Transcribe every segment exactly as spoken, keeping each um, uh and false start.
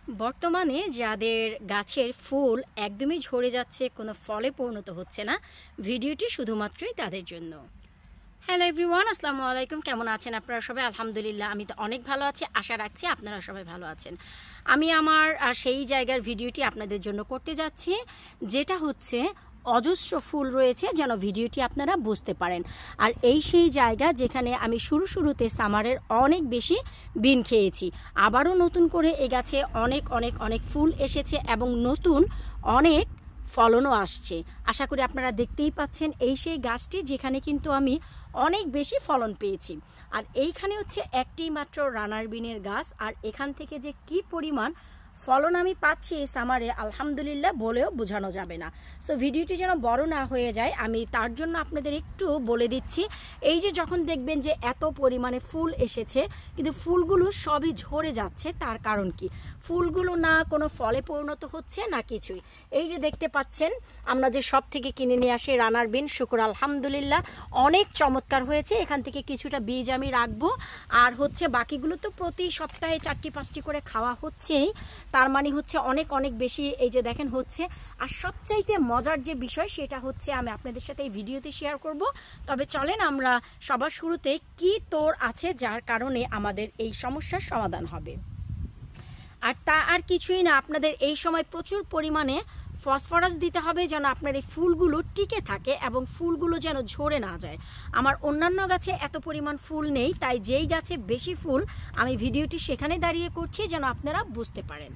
বর্তমানে যাদের গাছের ফুল একদমই ঝরে যাচ্ছে, কোনো ফলে পরিণত হচ্ছে না, ভিডিওটি শুধুমাত্রই তাদের জন্য। হ্যালো এভরিওয়ান, আসসালামু আলাইকুম। কেমন আছেন আপনারা সবাই? আলহামদুলিল্লাহ, আমি তো অনেক ভালো আছি। আশা রাখছি আপনারা সবাই ভালো আছেন। আমি আমার সেই জায়গার ভিডিওটি আপনাদের জন্য করতে যাচ্ছি, যেটা হচ্ছে অজস্র ফুল রয়েছে, যেন ভিডিওটি আপনারা বুঝতে পারেন। আর এই সেই জায়গা যেখানে আমি শুরু শুরুতে সামারের অনেক বেশি বিন খেয়েছি। আবারও নতুন করে এ গাছে অনেক অনেক অনেক ফুল এসেছে এবং নতুন অনেক ফলনও আসছে। আশা করি আপনারা দেখতেই পাচ্ছেন এই সেই গাছটি যেখানে কিন্তু আমি অনেক বেশি ফলন পেয়েছি। আর এইখানে হচ্ছে একটি মাত্র রানার বিনের গাছ, আর এখান থেকে যে কি পরিমাণ ফলন আমি পাচ্ছি এই সামারে, আলহামদুলিল্লাহ বলেও বোঝানো যাবে না। সো ভিডিওটি যেন বড় না হয়ে যায়, আমি তার জন্য আপনাদের একটু বলে দিচ্ছি। এই যে যখন দেখবেন যে এত পরিমাণে ফুল এসেছে কিন্তু ফুলগুলো সবই ঝরে যাচ্ছে, তার কারণ কি? ফুলগুলো না কোনো ফলে পরিণত হচ্ছে না কিছুই। এই যে দেখতে পাচ্ছেন আমরা যে সব থেকে কিনে নিয়ে আসি রানার বিন, শুকর আলহামদুলিল্লাহ অনেক চমৎকার হয়েছে। এখান থেকে কিছুটা বীজ আমি রাখবো, আর হচ্ছে বাকিগুলো তো প্রতি সপ্তাহে চারটি পাঁচটি করে খাওয়া হচ্ছেই, তার মানে হচ্ছে অনেক অনেক বেশি এই যে দেখেন হচ্ছে। আর সবচাইতে মজার যে বিষয় সেটা হচ্ছে আমি আপনাদের সাথে এই ভিডিওতে শেয়ার করব। তবে চলেন আমরা সবার শুরুতে কি তোর আছে যার কারণে আমাদের এই সমস্যার সমাধান হবে। আর তা আর কিছুই না, আপনাদের এই সময় প্রচুর পরিমাণে ফসফরাস দিতে হবে যেন আপনার এই ফুলগুলো টিকে থাকে এবং ফুলগুলো যেন ঝরে না যায়। আমার অন্যান্য গাছে এত পরিমাণ ফুল নেই, তাই যেই গাছে বেশি ফুল আমি ভিডিওটি সেখানে দাঁড়িয়ে করছি যেন আপনারা বুঝতে পারেন।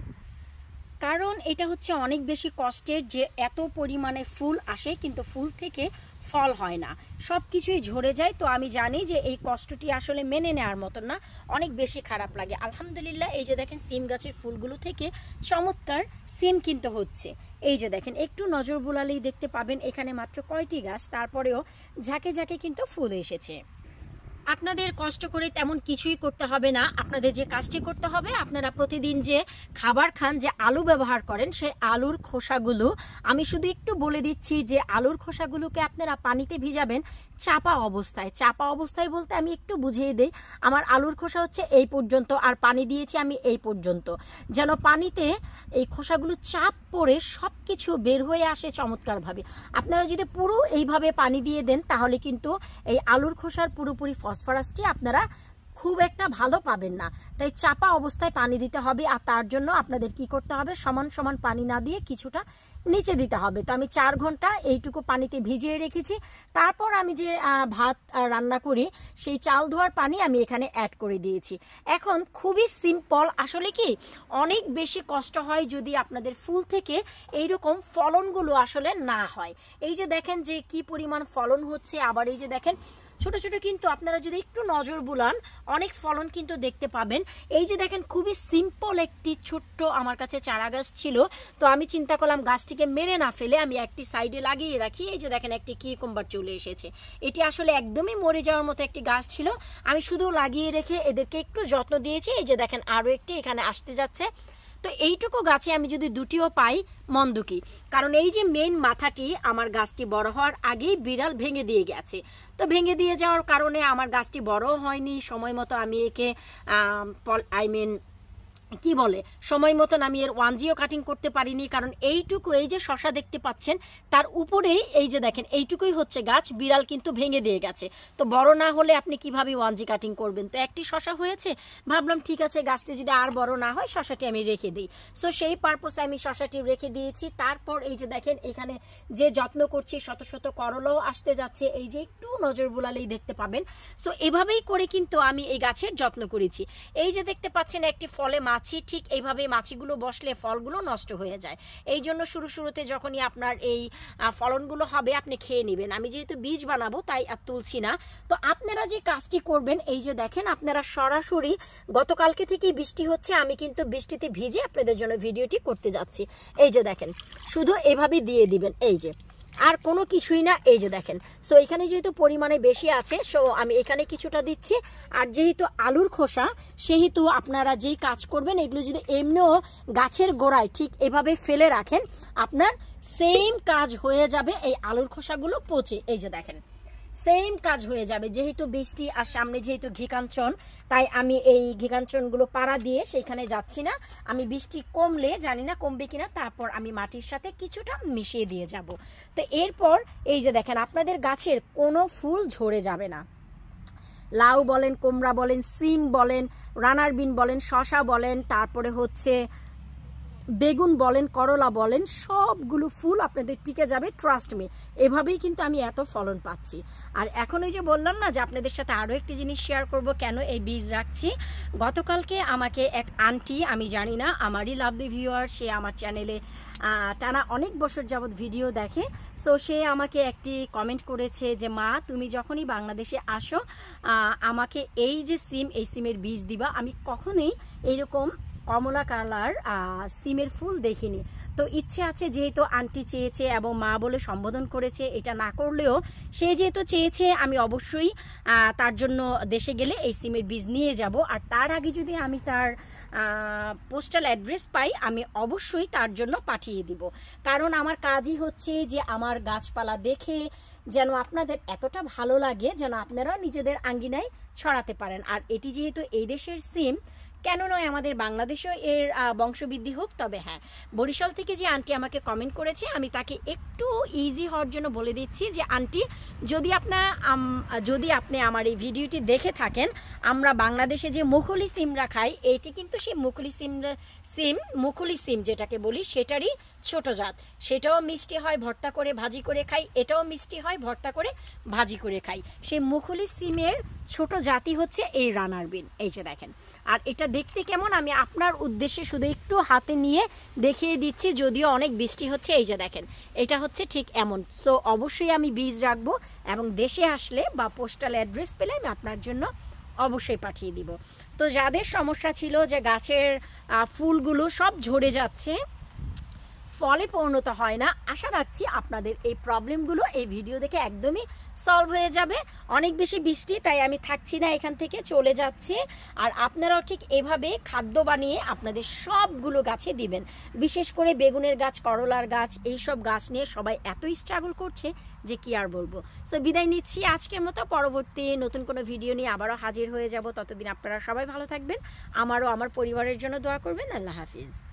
কারণ এটা হচ্ছে অনেক বেশি কষ্টের যে এত পরিমাণে ফুল আসে কিন্তু ফুল থেকে ফল হয় না, সব কিছুই ঝরে যায়। তো আমি জানি যে এই কষ্টটি আসলে মেনে নেওয়ার মতন না, অনেক বেশি খারাপ লাগে। আলহামদুলিল্লাহ এই যে দেখেন সিম গাছের ফুলগুলো থেকে চমৎকার সিম কিন্তু হচ্ছে। এই যে দেখেন একটু নজর বুলালেই দেখতে পাবেন এখানে মাত্র কয়টি গাছ, তারপরেও ঝাঁকে ঝাঁকে কিন্তু ফুল এসেছে। আপনাদের কষ্ট করে তেমন কিছুই করতে হবে না, আপনাদের যে কাজটি করতে হবে, আপনারা প্রতিদিন যে খাবার খান, যে আলু ব্যবহার করেন, সেই আলুর খোসাগুলো আমি শুধু একটু বলে দিচ্ছি যে আলুর খোসাগুলোকে আপনারা পানিতে ভিজাবেন চাপা অবস্থায়। চাপা অবস্থায় বলতে আমি একটু বুঝিয়ে দিই, আমার আলুর খোসা হচ্ছে এই পর্যন্ত আর পানি দিয়েছি আমি এই পর্যন্ত, যেন পানিতে এই খোসাগুলো চাপ পড়ে সব কিছু বের হয়ে আসে চমৎকারভাবে। আপনারা যদি পুরো এইভাবে পানি দিয়ে দেন তাহলে কিন্তু এই আলুর খোসার পুরোপুরি ফসফরাসটি আপনারা খুব একটা ভালো পাবেন না। তাই চাপা অবস্থায় পানি দিতে হবে, আর তার জন্য আপনাদের কি করতে হবে, সমান সমান পানি না দিয়ে কিছুটা নিচে দিতে হবে। তো আমি চার ঘন্টা এইটুকু পানিতে ভিজিয়ে রেখেছি। তারপর আমি যে ভাত রান্না করি সেই চাল ধোয়ার পানি আমি এখানে অ্যাড করে দিয়েছি। এখন খুবই সিম্পল, আসলে কি অনেক বেশি কষ্ট হয় যদি আপনাদের ফুল থেকে এইরকম ফলনগুলো আসলে না হয়। এই যে দেখেন যে কি পরিমাণ ফলন হচ্ছে, আবার এই যে দেখেন ছোট ছোট কিন্তু আপনারা যদি একটু নজর বুলান অনেক ফলন কিন্তু দেখতে পাবেন। এই যে দেখেন খুবই সিম্পল একটি ছোট্ট আমার কাছে চারা গাছ ছিল, তো আমি চিন্তা করলাম গাছটিকে মেরে না ফেলে আমি একটি সাইডে লাগিয়ে রাখি। এই যে দেখেন একটি কিউকাম্বার চলে এসেছে, এটি আসলে একদমই মরে যাওয়ার মতো একটি গাছ ছিল, আমি শুধু লাগিয়ে রেখে এদেরকে একটু যত্ন দিয়েছি। এই যে দেখেন আরও একটি এখানে আসতে যাচ্ছে। তো এইটুকু গাছে আমি যদি দুটিও পাই মন্দ কি, কারণ এই যে মেইন মাথাটি আমার গাছটি বড় হওয়ার আগেই বিড়াল ভেঙে দিয়ে গেছে। তো ভেঙে দিয়ে যাওয়ার কারণে আমার গাছটি বড়ও হয়নি, সময় মতো আমি একে আই মিন কি বলে সময় মতন আমি এর ওয়ান জিও কাটিং করতে পারিনি। কারণ এইটুকু এই যে শশা দেখতে পাচ্ছেন তার উপরেই এই যে দেখেন এইটুকুই হচ্ছে গাছ, বিড়াল কিন্তু ভেঙে দিয়ে গেছে। তো বড় না হলে আপনি কিভাবে ওয়ান জি কাটিং করবেন? তো একটি শশা হয়েছে, ভাবলাম ঠিক আছে গাছটি যদি আর বড় না হয় শশাটি আমি রেখে দিই। সো সেই পারপোসে আমি শশাটি রেখে দিয়েছি। তারপর এই যে দেখেন এখানে যে যত্ন করছি শত শত করলাও আসতে যাচ্ছে, এই যে একটু নজর বুলালেই দেখতে পাবেন। সো এভাবেই করে কিন্তু আমি এই গাছের যত্ন করেছি। এই যে দেখতে পাচ্ছেন একটি ফলে মাছি, ঠিক এইভাবে মাছিগুলো বসলে ফলগুলো নষ্ট হয়ে যায়। এই জন্য শুরু শুরুতে যখনই আপনার এই ফলনগুলো হবে আপনি খেয়ে নেবেন। আমি যেহেতু বীজ বানাবো তাই আর তুলছি না। তো আপনারা যে কাজটি করবেন, এই যে দেখেন আপনারা সরাসরি গতকালকে থেকেই বৃষ্টি হচ্ছে, আমি কিন্তু বৃষ্টিতে ভিজে আপনাদের জন্য ভিডিওটি করতে যাচ্ছি। এই যে দেখেন শুধু এভাবে দিয়ে দিবেন, এই যে আর কোনো কিছুই না। এই যে দেখেন, সো এখানে যেহেতু পরিমাণে বেশি আছে সো আমি এখানে কিছুটা দিচ্ছি। আর যেহেতু আলুর খোসা সেহেতু আপনারা যেই কাজ করবেন এগুলো যদি এমনিও গাছের গোড়ায় ঠিক এভাবে ফেলে রাখেন আপনার সেম কাজ হয়ে যাবে, এই আলুর খোসাগুলো পচে। এই যে দেখেন সেম কাজ হয়ে যাবে। যেহেতু বৃষ্টি আর সামনে যেহেতু ঘিকাঞ্চন, তাই আমি এই ঘিকাঞ্চনগুলো পাড়া দিয়ে সেখানে যাচ্ছি না। আমি বৃষ্টি কমলে, জানি না কমবে কিনা, তারপর আমি মাটির সাথে কিছুটা মিশিয়ে দিয়ে যাব। তো এরপর এই যে দেখেন, আপনাদের গাছের কোনো ফুল ঝরে যাবে না। লাউ বলেন, কুমড়া বলেন, সিম বলেন, রানার বিন বলেন, শশা বলেন, তারপরে হচ্ছে বেগুন বলেন, করলা বলেন, সবগুলো ফুল আপনাদের টিকে যাবে, ট্রাস্ট মি। এভাবেই কিন্তু আমি এত ফলন পাচ্ছি। আর এখন ওই যে বললাম না যে আপনাদের সাথে আরও একটি জিনিস শেয়ার করব, কেন এই বীজ রাখছি। গতকালকে আমাকে এক আন্টি, আমি জানি না, আমারই লাভলি ভিউয়ার, সে আমার চ্যানেলে টানা অনেক বছর যাবৎ ভিডিও দেখে। সো সে আমাকে একটি কমেন্ট করেছে যে মা, তুমি যখনই বাংলাদেশে আসো আমাকে এই যে সিম, এই সিমের বীজ দিবা। আমি কখনোই এইরকম কমলা কালার সিমের ফুল দেখিনি। তো ইচ্ছে আছে, যেহেতু আন্টি চেয়েছে এবং মা বলে সম্বোধন করেছে, এটা না করলেও সে যেহেতু চেয়েছে, আমি অবশ্যই তার জন্য দেশে গেলে এই সিমের বীজ নিয়ে যাব। আর তার আগে যদি আমি তার পোস্টাল অ্যাড্রেস পাই, আমি অবশ্যই তার জন্য পাঠিয়ে দিব। কারণ আমার কাজই হচ্ছে যে আমার গাছপালা দেখে যেন আপনাদের এতটা ভালো লাগে, যেন আপনারাও নিজেদের আঙ্গিনায় ছড়াতে পারেন। আর এটি যেহেতু এই দেশের সিম, কেন নয় আমাদের বাংলাদেশেও এর বংশবৃদ্ধি হোক। তবে হ্যাঁ, বরিশাল থেকে যে আন্টি আমাকে কমেন্ট করেছে, আমি তাকে একটু ইজি হওয়ার জন্য বলে দিচ্ছি যে আন্টি, যদি আপনার যদি আপনি আমার এই ভিডিওটি দেখে থাকেন, আমরা বাংলাদেশে যে মুখলি সিমরা খাই, এইটি কিন্তু সেই মুখলি সিম সিম মুখলি সিম যেটাকে বলি, সেটারই ছোট জাত। সেটাও মিষ্টি হয়, ভর্তা করে ভাজি করে খাই। এটাও মিষ্টি হয়, ভর্তা করে ভাজি করে খাই। সেই মুখলি সিমের ছোট জাতি হচ্ছে এই রানার বিন। এই যে দেখেন, আর এটা দেখতে কেমন আমি আপনার উদ্দেশ্যে শুধু একটু হাতে নিয়ে দেখিয়ে দিচ্ছি, যদিও অনেক বৃষ্টি হচ্ছে। এই যে দেখেন, এটা হচ্ছে ঠিক এমন। সো অবশ্যই আমি বীজ রাখবো এবং দেশে আসলে বা পোস্টাল অ্যাড্রেস পেলে আমি আপনার জন্য অবশ্যই পাঠিয়ে দিব। তো যাদের সমস্যা ছিল যে গাছের ফুলগুলো সব ঝরে যাচ্ছে, ফলে পরিণত হয় না, আশা রাখছি আপনাদের এই প্রবলেমগুলো এই ভিডিও দেখে একদমই সলভ হয়ে যাবে। অনেক বেশি বৃষ্টি, তাই আমি থাকছি না, এখান থেকে চলে যাচ্ছি। আর আপনারাও ঠিক এভাবে খাদ্য বানিয়ে আপনাদের সবগুলো গাছে দিবেন। বিশেষ করে বেগুনের গাছ, করলার গাছ, এই সব গাছ নিয়ে সবাই এতই স্ট্রাগল করছে যে কি আর বলবো। সো বিদায় নিচ্ছি আজকের মতো। পরবর্তী নতুন কোনো ভিডিও নিয়ে আবারও হাজির হয়ে যাব। ততদিন আপনারা সবাই ভালো থাকবেন, আমারও আমার পরিবারের জন্য দোয়া করবেন। আল্লাহ হাফিজ।